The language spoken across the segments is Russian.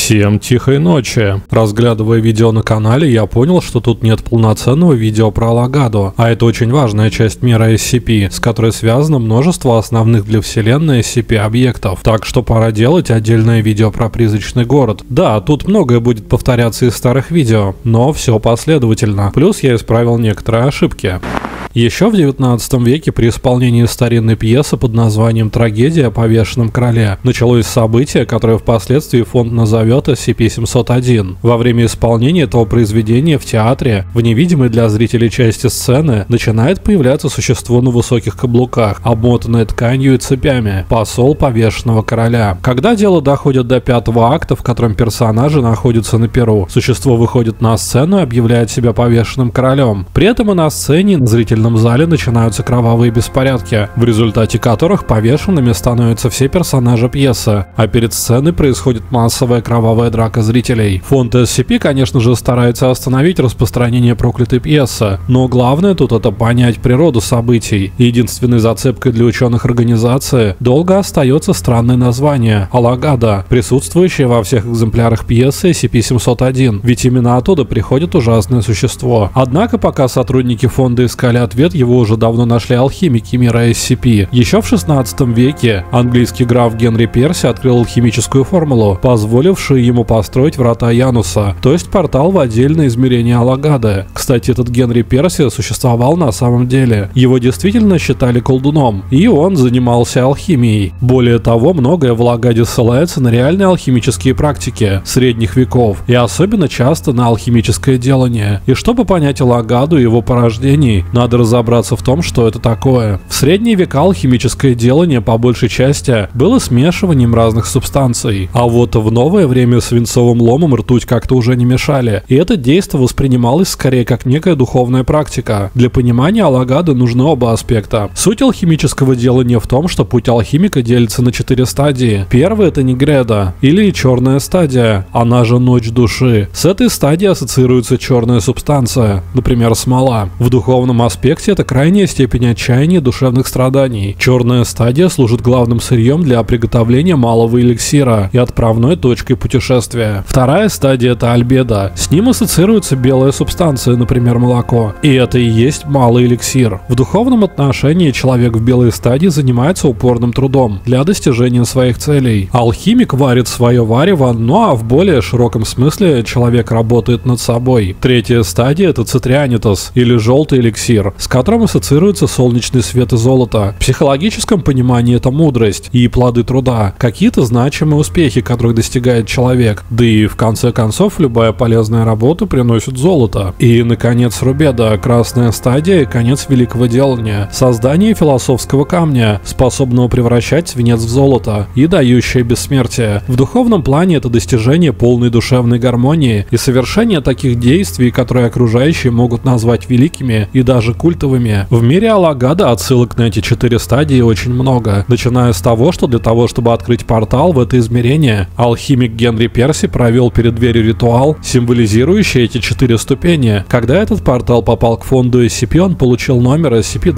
Всем тихой ночи. Разглядывая видео на канале, я понял, что тут нет полноценного видео про Алагаду, а это очень важная часть мира SCP, с которой связано множество основных для вселенной SCP объектов, так что пора делать отдельное видео про призрачный город. Да, тут многое будет повторяться из старых видео, но все последовательно, плюс я исправил некоторые ошибки. Еще в 19 веке при исполнении старинной пьесы под названием «Трагедия о повешенном короле» началось событие, которое впоследствии фонд назовет SCP-701. Во время исполнения этого произведения в театре, в невидимой для зрителей части сцены, начинает появляться существо на высоких каблуках, обмотанное тканью и цепями, посол повешенного короля. Когда дело доходит до 5-го акта, в котором персонажи находятся на перу, существо выходит на сцену и объявляет себя повешенным королем. При этом и на сцене, на зрительном зале начинаются кровавые беспорядки, в результате которых повешенными становятся все персонажи пьесы, а перед сценой происходит массовая кровавая драка зрителей. Фонд SCP, конечно же, старается остановить распространение проклятой пьесы, но главное тут это понять природу событий. Единственной зацепкой для ученых организации долго остается странное название Алагада, присутствующее во всех экземплярах пьесы SCP-701, ведь именно оттуда приходит ужасное существо. Однако пока сотрудники фонда искали ответ, его уже давно нашли алхимики мира SCP. Еще в 16 веке английский граф Генри Перси открыл алхимическую формулу, позволившую ему построить врата Януса, то есть портал в отдельное измерение Алагады. Кстати, этот Генри Перси существовал на самом деле. Его действительно считали колдуном, и он занимался алхимией. Более того, многое в Алагаде ссылается на реальные алхимические практики средних веков, и особенно часто на алхимическое делание. И чтобы понять Алагаду и его порождений, надо разобраться в том, что это такое. В средние века алхимическое делание по большей части было смешиванием разных субстанций, а вот в новое время свинцовым ломом ртуть как-то уже не мешали, и это действо воспринималось скорее как некая духовная практика. Для понимания Алагады нужны оба аспекта. Суть алхимического делания в том, что путь алхимика делится на 4 стадии. Первая — это Нигреда, или черная стадия, она же ночь души. С этой стадией ассоциируется черная субстанция, например, смола. В духовном аспекте это крайняя степень отчаяния и душевных страданий. Черная стадия служит главным сырьем для приготовления малого эликсира и отправной точкой путешествия. Вторая стадия — это альбедо. С ним ассоциируется белая субстанция, например, молоко. И это и есть малый эликсир. В духовном отношении человек в белой стадии занимается упорным трудом для достижения своих целей. Алхимик варит свое варево, ну а в более широком смысле человек работает над собой. Третья стадия — это цитрианитас, или желтый эликсир, с которым ассоциируется солнечный свет и золото. В психологическом понимании это мудрость и плоды труда, какие-то значимые успехи, которых достигает человек. Да и в конце концов любая полезная работа приносит золото. И, наконец, рубеда, красная стадия и конец великого делания. Создание философского камня, способного превращать свинец в золото и дающее бессмертие. В духовном плане это достижение полной душевной гармонии и совершение таких действий, которые окружающие могут назвать великими и даже культовыми. В мире Алагада отсылок на эти 4 стадии очень много, начиная с того, что для того, чтобы открыть портал в это измерение, алхимик Генри Перси провел перед дверью ритуал, символизирующий эти 4 ступени. Когда этот портал попал к фонду SCP, он получил номер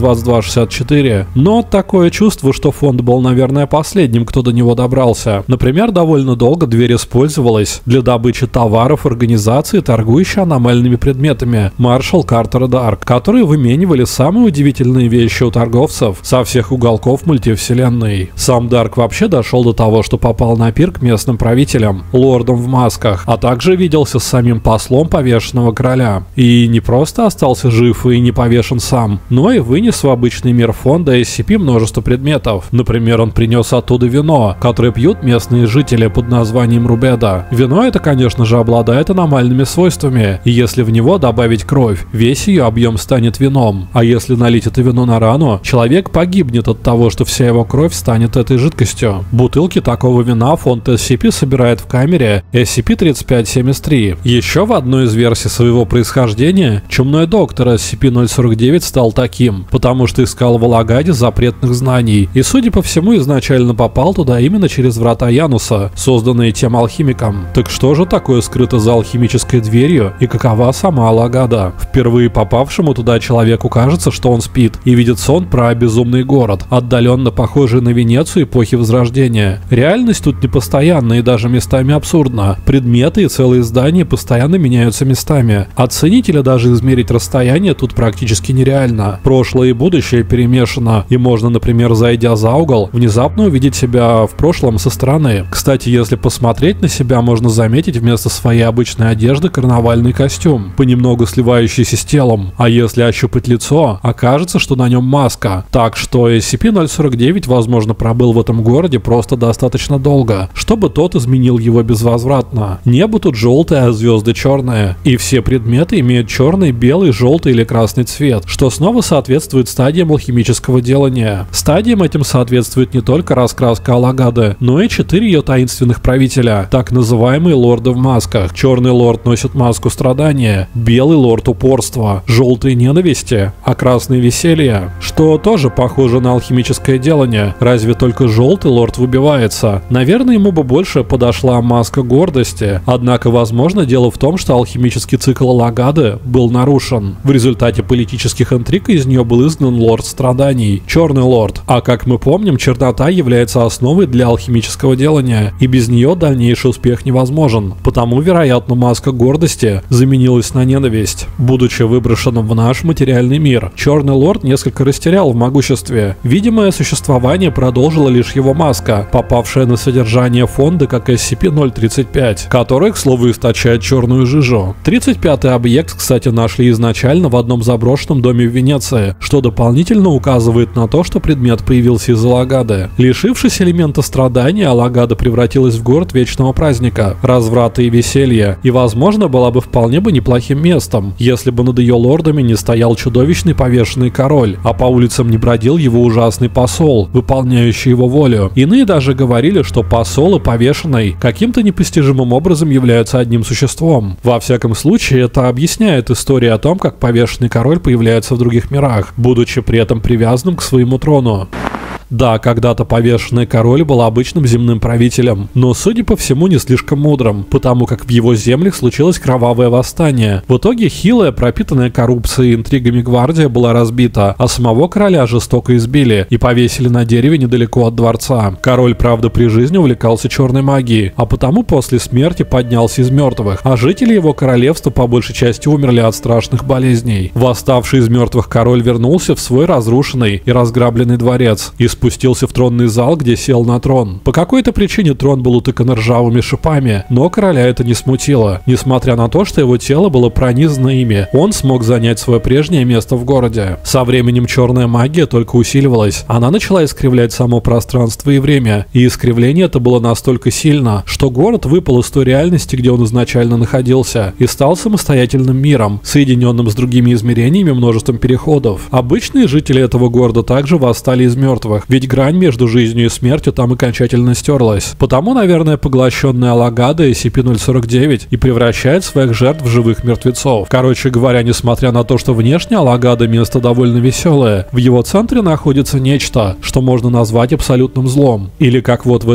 SCP-2264. Но такое чувство, что фонд был, наверное, последним, кто до него добрался. Например, довольно долго дверь использовалась для добычи товаров организации, торгующей аномальными предметами Маршал Картер Дарк, которые выменивали самые удивительные вещи у торговцев со всех уголков мультивселенной. Сам Дарк вообще дошел до того, что попал на пир к местным правителям, лордам в масках, а также виделся с самим послом повешенного короля. И не просто остался жив и не повешен сам, но и вынес в обычный мир фонда SCP множество предметов. Например, он принес оттуда вино, которое пьют местные жители под названием рубеда. Вино это, конечно же, обладает аномальными свойствами, и если в него добавить кровь, весь ее объем станет вином. А если налить это вино на рану, человек погибнет от того, что вся его кровь станет этой жидкостью. Бутылки такого вина фонд SCP собирает в камере SCP-3573. Еще в одной из версий своего происхождения чумной доктор SCP-049 стал таким, потому что искал в Алагаде запретных знаний и, судя по всему, изначально попал туда именно через врата Януса, созданные тем алхимиком. Так что же такое скрыто за алхимической дверью и какова сама Алагада? Впервые попавшему туда человеку человеку кажется, что он спит и видит сон про безумный город, отдаленно похожий на Венецию эпохи Возрождения. Реальность тут непостоянна и даже местами абсурдна. Предметы и целые здания постоянно меняются местами. Оценить или даже измерить расстояние тут практически нереально. Прошлое и будущее перемешано, и можно, например, зайдя за угол, внезапно увидеть себя в прошлом со стороны. Кстати, если посмотреть на себя, можно заметить вместо своей обычной одежды карнавальный костюм, понемногу сливающийся с телом. А если ощупать лицо, окажется, что на нем маска. Так что SCP-049, возможно, пробыл в этом городе просто достаточно долго, чтобы тот изменил его безвозвратно. Небо тут желтое, а звезды черные. И все предметы имеют черный, белый, желтый или красный цвет, что снова соответствует стадиям алхимического делания. Стадиям этим соответствует не только раскраска Алагады, но и 4 ее таинственных правителя, так называемые лорды в масках. Черный лорд носит маску страдания, белый лорд упорства, желтый ненависти, а красный веселье, что тоже похоже на алхимическое делание, разве только желтый лорд выбивается. Наверное, ему бы больше подошла маска гордости, однако, возможно, дело в том, что алхимический цикл Алагады был нарушен. В результате политических интриг из нее был изгнан лорд страданий, черный лорд, а как мы помним, чернота является основой для алхимического делания, и без нее дальнейший успех невозможен, потому, вероятно, маска гордости заменилась на ненависть. Будучи выброшенным в наш материальный мир, черный лорд несколько растерял в могуществе. Видимое существование продолжила лишь его маска, попавшая на содержание фонда как SCP-035, который, к слову, источает черную жижу. 35-й объект, кстати, нашли изначально в одном заброшенном доме в Венеции, что дополнительно указывает на то, что предмет появился из Алагады. Лишившись элемента страдания, Алагада превратилась в город вечного праздника, разврата и веселья, и, возможно, была бы вполне неплохим местом, если бы над ее лордами не стоял чудовищный повешенный король, а по улицам не бродил его ужасный посол, выполняющий его волю. Иные даже говорили, что посол и повешенный каким-то непостижимым образом являются одним существом. Во всяком случае, это объясняет историю о том, как повешенный король появляется в других мирах, будучи при этом привязанным к своему трону. Да, когда-то повешенный король был обычным земным правителем, но, судя по всему, не слишком мудрым, потому как в его землях случилось кровавое восстание. В итоге хилая, пропитанная коррупцией и интригами гвардия была разбита, а самого короля жестоко избили и повесили на дереве недалеко от дворца. Король, правда, при жизни увлекался черной магией, а потому после смерти поднялся из мертвых, а жители его королевства по большей части умерли от страшных болезней. Восставший из мертвых король вернулся в свой разрушенный и разграбленный дворец и спустился в тронный зал, где сел на трон. По какой-то причине трон был утыкан ржавыми шипами, но короля это не смутило. Несмотря на то, что его тело было пронизано ими, он смог занять свое прежнее место в городе. Со временем черная магия только усиливалась. Она начала искривлять само пространство и время, и искривление это было настолько сильно, что город выпал из той реальности, где он изначально находился, и стал самостоятельным миром, соединенным с другими измерениями множеством переходов. Обычные жители этого города также восстали из мертвых, ведь грань между жизнью и смертью там окончательно стерлась. Потому, наверное, поглощенная Алагада SCP-049 и превращает своих жертв в живых мертвецов. Короче говоря, несмотря на то, что внешне Алагада место довольно веселое, в его центре находится нечто, что можно назвать абсолютным злом. Или как вот в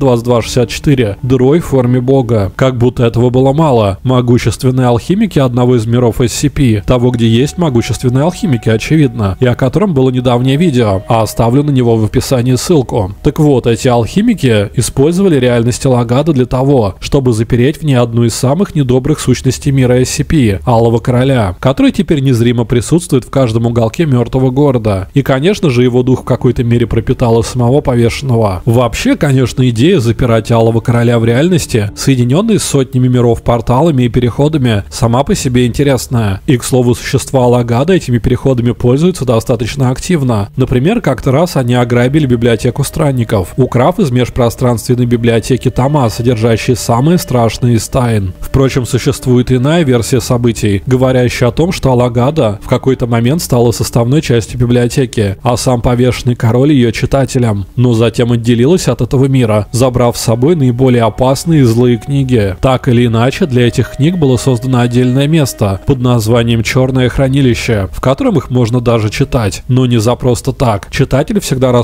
SCP-2264, дырой в форме бога. Как будто этого было мало. Могущественные алхимики одного из миров SCP, того, где есть могущественные алхимики, очевидно, и о котором было недавнее видео, а оставлю на него в описании ссылку. Так вот, эти алхимики использовали реальность Алагады для того, чтобы запереть в ней одну из самых недобрых сущностей мира SCP, Алого Короля, который теперь незримо присутствует в каждом уголке мертвого города. И, конечно же, его дух в какой-то мере пропитал и самого повешенного. Вообще, конечно, идея запирать Алого Короля в реальности, соединенной с сотнями миров порталами и переходами, сама по себе интересная. И, к слову, существа Алагады этими переходами пользуются достаточно активно. Например, как-то раз они ограбили библиотеку странников, украв из межпространственной библиотеки тома, содержащие самые страшные из тайн. Впрочем, существует иная версия событий, говорящая о том, что Алагада в какой-то момент стала составной частью библиотеки, а сам повешенный король ее читателем, но затем отделилась от этого мира, забрав с собой наиболее опасные и злые книги. Так или иначе, для этих книг было создано отдельное место под названием «Черное хранилище», в котором их можно даже читать, но не за просто так. Читатель всегда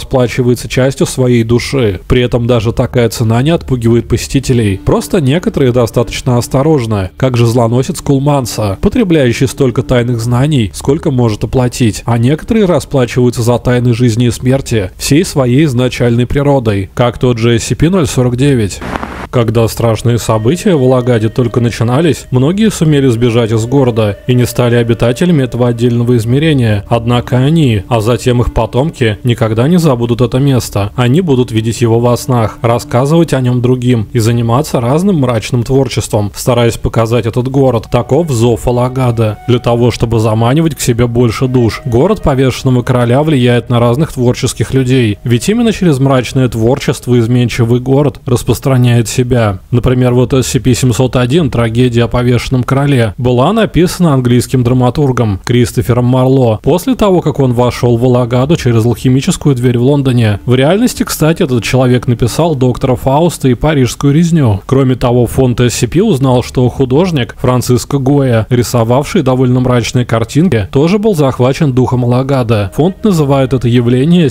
расплачивается частью своей души. При этом даже такая цена не отпугивает посетителей. Просто некоторые достаточно осторожны, как же злоносец Кулманса, потребляющий столько тайных знаний, сколько может оплатить. А некоторые расплачиваются за тайны жизни и смерти всей своей изначальной природой, как тот же SCP-049. Когда страшные события в Алагаде только начинались, многие сумели сбежать из города и не стали обитателями этого отдельного измерения. Однако они, а затем их потомки, никогда не забудут это место. Они будут видеть его во снах, рассказывать о нем другим и заниматься разным мрачным творчеством, стараясь показать этот город. Таков зов Алагада. Для того, чтобы заманивать к себе больше душ. Город повешенного короля влияет на разных творческих людей. Ведь именно через мрачное творчество изменчивый город распространяет себя. Например, вот SCP-701 «Трагедия о повешенном короле» была написана английским драматургом Кристофером Марло после того, как он вошел в Алагаду через алхимическую дверь в Лондоне. В реальности, кстати, этот человек написал «Доктора Фауста» и «Парижскую резню». Кроме того, фонд SCP узнал, что художник Франциско Гойя, рисовавший довольно мрачные картинки, тоже был захвачен духом Алагада. Фонд называет это явление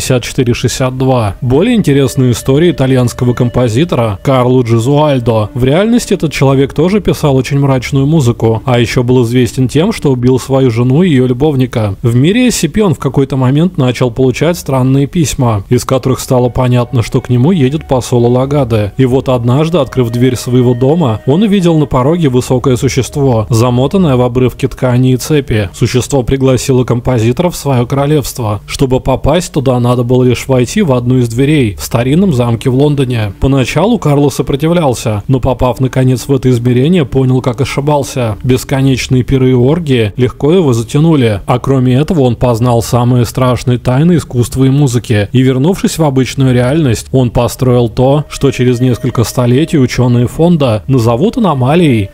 SCP-5462. Более интересные истории итальянского композитора Карло Джезуальдо. В реальности этот человек тоже писал очень мрачную музыку, а еще был известен тем, что убил свою жену и ее любовника. В мире SCP он в какой-то момент начал получать странные письма, из которых стало понятно, что к нему едет посол Алагады. И вот однажды, открыв дверь своего дома, он увидел на пороге высокое существо, замотанное в обрывки ткани и цепи. Существо пригласило композитора в свое королевство. Чтобы попасть туда, надо было лишь войти в одну из дверей в старинном замке в Лондоне. Поначалу Карло сопротивлялся, но попав наконец в это измерение, понял, как ошибался. Бесконечные пиры и оргии легко его затянули, а кроме этого он познал самые страшные тайны искусства и музыки, и вернувшись в обычную реальность, он построил то, что через несколько столетий ученые фонда назовут аномалией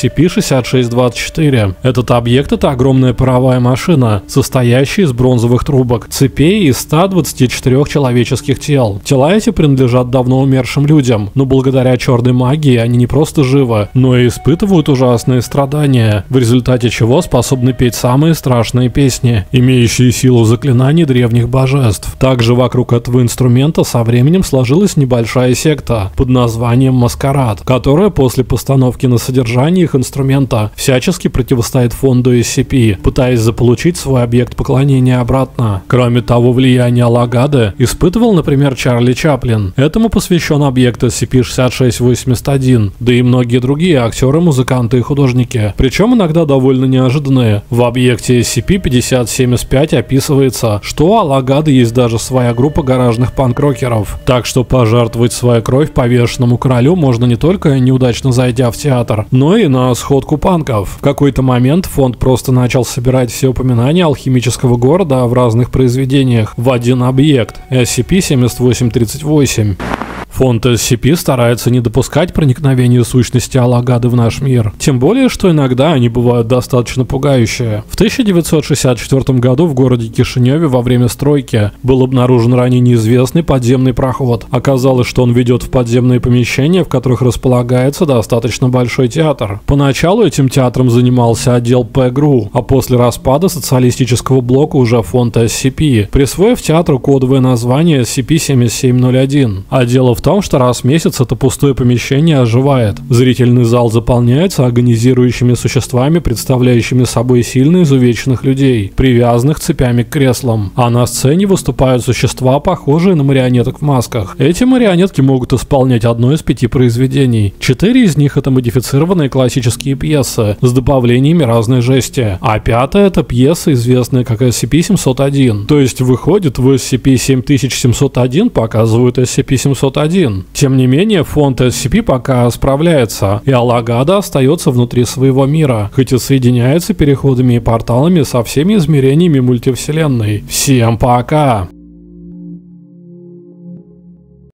SCP-6624. Этот объект — это огромная паровая машина, состоящая из бронзовых трубок, цепей и 124 человеческих тел. Тела эти принадлежат давно умершим людям, но благодаря черной магии они не просто живы, но и испытывают ужасные страдания, в результате чего способны петь самые страшные песни, имеющие силу заклинаний древних божеств. Также вокруг этого инструмента со временем сложилась небольшая секта под названием Маскарад, которая после постановки на содержание их инструмента всячески противостоит фонду SCP, пытаясь заполучить свой объект поклонения обратно. Кроме того, влияние Алагады испытывал, например, Чарли Чаплин. Этому посвящен объект SCP-6681, да и многие другие актеры, музыканты и художники. Причем иногда довольно неожиданные. В объекте SCP-5075 описывается, что у Алагады есть даже своя группа гаражных панк-рокеров. Так что пожертвовать свою кровь повешенному королю можно не только неудачно зайдя в театр, но и на сходку панков. В какой-то момент фонд просто начал собирать все упоминания алхимического города в разных произведениях в один объект SCP-7838. Фонд SCP старается не допускать проникновения сущности Алагады в наш мир. Тем более, что иногда они бывают достаточно пугающие. В 1964 году в городе Кишиневе во время стройки был обнаружен ранее неизвестный подземный проход. Оказалось, что он ведет в подземные помещения, в которых располагается достаточно большой театр. Поначалу этим театром занимался отдел ПГРУ, а после распада социалистического блока уже фонд SCP, присвоив театру кодовое название SCP-7701. А дело в том, что раз в месяц это пустое помещение оживает. Зрительный зал заполняется агонизирующими существами, представляющими собой сильно изувеченных людей, привязанных цепями к креслам. А на сцене выступают существа, похожие на марионеток в масках. Эти марионетки могут исполнять одно из 5 произведений. 4 из них — это модифицированные классические пьесы с добавлениями разной жести, а 5-я — это пьеса, известная как SCP-701. То есть выходит, в SCP-7701 показывают SCP-701. Тем не менее, фонд SCP пока справляется, и Алагада остается внутри своего мира, хоть и соединяется переходами и порталами со всеми измерениями мультивселенной. Всем пока!